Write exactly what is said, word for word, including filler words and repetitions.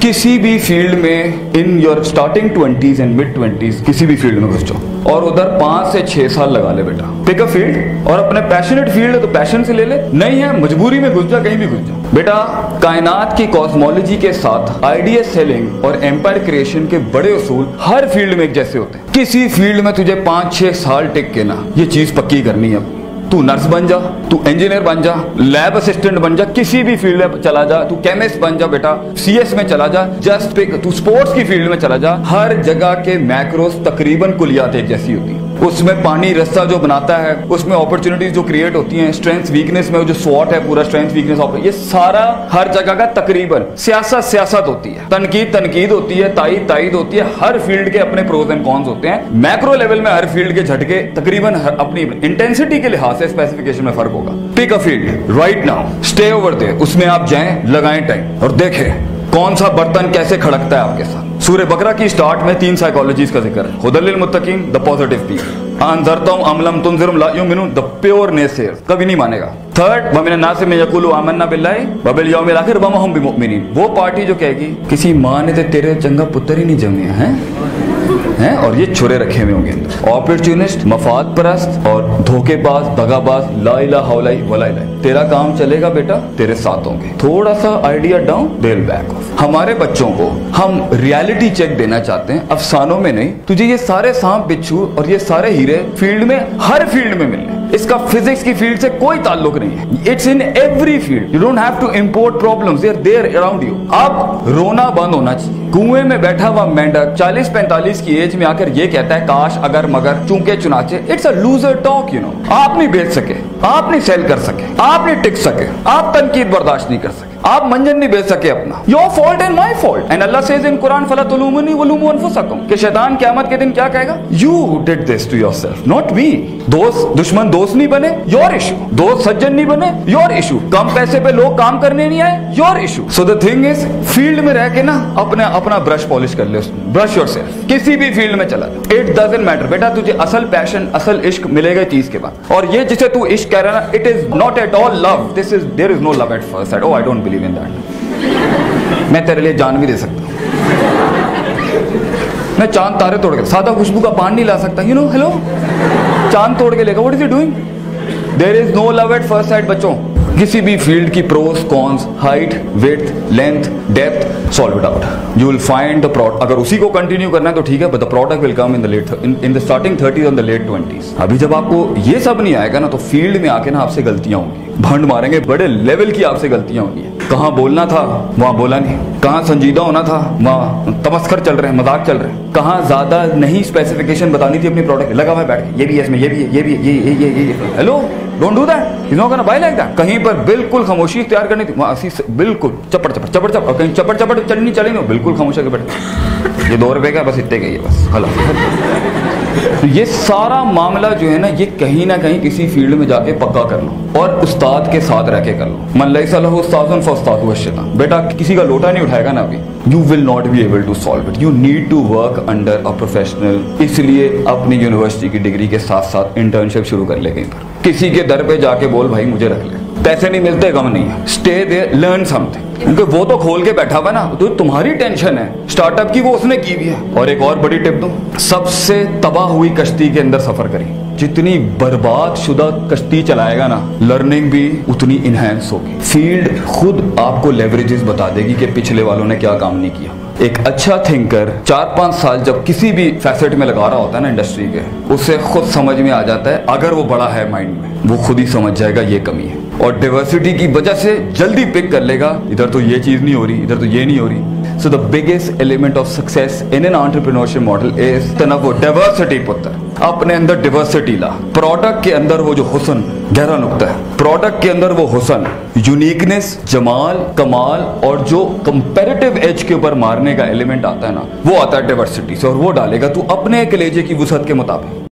किसी भी फील्ड में in your starting twenties and mid twenties किसी भी फील्ड में घुस जाओ और उधर पांच से छह साल लगा ले बेटा, पिक अ फील्ड और अपने पैशनेट फील्ड है तो पैशन से ले ले, नहीं है मजबूरी में घुस जा, कहीं भी घुस जा बेटा। कायनात की कॉस्मोलॉजी के साथ आइडिया सेलिंग और एम्पायर क्रिएशन के बड़े उसूल हर फील्ड में एक जैसे होते हैं। किसी फील्ड में तुझे पांच छह साल टिक के ना ये चीज पक्की करनी है, तू नर्स बन जा, तू इंजीनियर बन जा, लैब असिस्टेंट बन जा, किसी भी फील्ड में चला जा, तू केमिस्ट बन जा बेटा, सीएस में चला जा, जस्ट पिक, तू स्पोर्ट्स की फील्ड में चला जा, हर जगह के मैक्रोस तकरीबन कुलियात एक जैसी होती है। उसमें पानी रास्ता जो बनाता है, उसमें अपॉर्चुनिटीज जो क्रिएट होती हैं, स्ट्रेंथ वीकनेस में जो स्वॉट है पूरा स्ट्रेंथ वीकनेस, ये सारा हर जगह का तकरीबन सियासत सियासत होती है, तनकीद तनकीद होती है, ताईद ताईद होती है। हर फील्ड के अपने प्रोज एंड कॉन्स होते हैं। मैक्रो लेवल में हर फील्ड के झटके तकरीबन अपनी इंटेंसिटी के लिहाज से स्पेसिफिकेशन में फर्क होगा। Pick a field right now, stay over there, उसमें आप जाएं, लगाएं टाइम और देखें कौन सा बर्तन कैसे खड़कता है आपके साथ। सूर्य बकरा की स्टार्ट में तीन साइकोलॉजीज का जिक्र है, हुदल लिल मुत्तकीन, द पॉजिटिव पीपल, अनज़रतुम अम लम तुनज़िरुम ला युमिनून, द प्योर नेसेयर, कभी नहीं मानेगा। थर्ड, व मिनन नास में यक़ूलू आमन्ना बिल्लाहि व बिल यौमिल आखिर व मा हुम बिमुमिनीन, वो पार्टी जो कहेगी किसी माँ ने तो तेरे चंगा पुत्र ही नहीं जमे हैं हैं और ये छुरे रखे हुए होंगे अंदर। ऑपर्चुनिस्ट, मफाद परस्त और धोखेबाज, दगाबाज, ला इलाहा वला इलाहा, तेरा काम चलेगा बेटा, तेरे साथ होंगे। थोड़ा सा idea down, they will back off. हमारे बच्चों को हम रियलिटी चेक देना चाहते हैं, अफसानों में नहीं। तुझे ये सारे सांप बिच्छू और ये सारे हीरे फील्ड में, हर फील्ड में मिलने, इसका फिजिक्स की फील्ड से कोई ताल्लुक नहीं है। It's in every field, you don't have to import problems, they are there around you. अब रोना बंद होना चाहिए। कुएं में बैठा हुआ मेंढक चालीस पैंतालीस की एज में आकर ये कहता है काश अगर मगर चूंके चुनाचे, it's a loser talk, you know. आप नहीं बेच सके, आप नहीं सेल कर सके, आप नहीं टिक सके, आप तनकीद बर्दाश्त नहीं कर सके, आप मंजन नहीं बेच सके अपना। Your fault and my fault, and Allah says in Quran फला तुलूमुनी वलूमू अनफुसकुम, कि शैतान क़यामत के दिन क्या कहेगा, you did this to yourself not me. दोस्त दुश्मन दोस्त नहीं बने, योर इशू। दोस्त सज्जन नहीं बने, योर इशू। कम पैसे पे लोग काम करने नहीं आए, your issue. So the thing is, field में रह के ना अपने अपना ब्रश पॉलिश कर ले, ब्रश योरसेल्फ। किसी भी फील्ड में चला जा, इट डजंट मैटर बेटा, तुझे असल पैशन, असल इश्क मिलेगा चीज के बाद। और ये जिसे तू इश्क कह रहा है ना, it is not at all love, this is, there is no love at first sight. Oh I don't believe in that. मैं तेरे लिए जान भी दे सकता हूं, मैं चांद तारे तोड़ के, सादा खुशबू का पान नहीं ला सकता, यू नो। हेलो, चांद तोड़ के लेगा, what is he doing? There is no love at first sight बच्चों। किसी भी फील्ड की pros cons, height, width, length, depth, solve it out, you will find the product. अगर उसी को कंटिन्यू करना है तो ठीक है, but the product will come in the late, in the starting thirties and the late twenties. अभी जब आपको ये सब नहीं आएगा ना, तो फील्ड में आके ना आपसे गलतियां होंगी, भंड मारेंगे, बड़े लेवल की आपसे गलतियां होंगी। कहाँ बोलना था वहां बोला नहीं, कहाँ संजीदा होना था वहां तमस्खर चल रहे हैं, मजाक चल रहे हैं, कहाँ ज्यादा नहीं स्पेसिफिकेशन बतानी थी अपनी प्रोडक्ट, लगा हुआ है बैठ के, ये भी है इसमें, ये भी है, ये भी है, ये ये ये ये, ये। Hello, don't do that, is not gonna buy like that. कहीं पर बिल्कुल खामोशी इख्तियार करनी थी, वहां असी बिल्कुल चपड़ चपड़ चपड़ चपड़, और कहीं चपड़ चपड़ चलनी चली नहीं, बिल्कुल खामोश होकर बैठ, ये दो रुपए का बस इतने का ही है बस, हलो। तो ये सारा मामला जो है ना, ये कहीं ना कहीं किसी फील्ड में जाके पक्का कर लो और उस्ताद के साथ रह के कर लो। मन लैसा लहू उस्तादुन फउस्तादुहु अश-शैतान, बेटा किसी का लोटा नहीं उठाएगा ना अभी, you will not be able to solve it. You need to work under a professional. इसलिए अपनी यूनिवर्सिटी की डिग्री के साथ साथ इंटर्नशिप शुरू कर ले कहीं पर, किसी के दर पे जाके बोल भाई मुझे रख ले, पैसे नहीं मिलते गम नहीं है, स्टे देयर, लर्न समथिंग, क्योंकि वो तो खोल के बैठा हुआ ना, तो तुम्हारी टेंशन है स्टार्टअप की, वो उसने की भी है। और एक और बड़ी टिप दूं, सबसे तबाह हुई कश्ती के अंदर सफर करें। जितनी बर्बाद शुदा कश्ती चलाएगा ना, लर्निंग भी उतनी इनहेंस होगी। फील्ड खुद आपको लेवरेजेस बता देगी कि पिछले वालों ने क्या काम नहीं किया। एक अच्छा थिंकर चार पांच साल जब किसी भी फैसेट में लगा रहा होता है ना इंडस्ट्री के, उसे खुद समझ में आ जाता है, अगर वो बड़ा है माइंड में, वो खुद ही समझ जाएगा ये कमी है, और डाइवर्सिटी की वजह से जल्दी पिक कर लेगा, इधर तो ये चीज नहीं हो रही, इधर तो ये नहीं हो रही। So the biggest element of success in an entrepreneurship model is तनव्वु, डाइवर्सिटी। पुत्र अपने अंदर डाइवर्सिटी ला, प्रोडक्ट के अंदर वो जो हुस्न, गहरा नुक्ता है, प्रोडक्ट के अंदर वो हुस्न, यूनिकनेस, जमाल, कमाल, और जो कंपैरेटिव एज के ऊपर मारने का एलिमेंट आता है ना, वो आता है डाइवर्सिटी से, और वो डालेगा तू अपने कलेजे की वुसअत के मुताबिक।